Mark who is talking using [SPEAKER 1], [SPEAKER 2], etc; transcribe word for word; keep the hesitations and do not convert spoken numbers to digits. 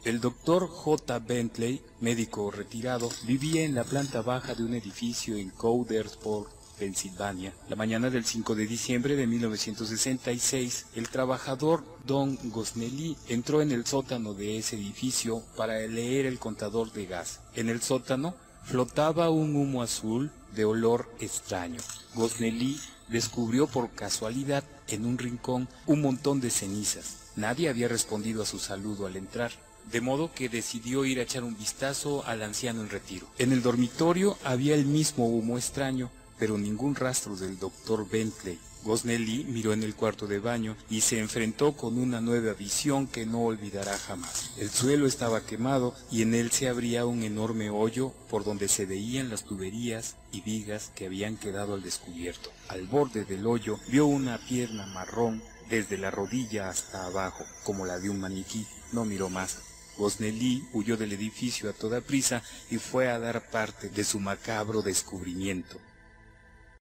[SPEAKER 1] El doctor J. Bentley, médico retirado, vivía en la planta baja de un edificio en Coudersport, Pensilvania. La mañana del cinco de diciembre de mil novecientos sesenta y seis, el trabajador Don Gosnelli entró en el sótano de ese edificio para leer el contador de gas. En el sótano flotaba un humo azul de olor extraño. Gosnelli descubrió por casualidad en un rincón un montón de cenizas. Nadie había respondido a su saludo al entrar, de modo que decidió ir a echar un vistazo al anciano en retiro. En el dormitorio había el mismo humo extraño, pero ningún rastro del doctor Bentley. Gosnelli miró en el cuarto de baño y se enfrentó con una nueva visión que no olvidará jamás. El suelo estaba quemado y en él se abría un enorme hoyo por donde se veían las tuberías y vigas que habían quedado al descubierto. Al borde del hoyo vio una pierna marrón desde la rodilla hasta abajo, como la de un maniquí. No miró más. Gosnelli huyó del edificio a toda prisa y fue a dar parte de su macabro descubrimiento.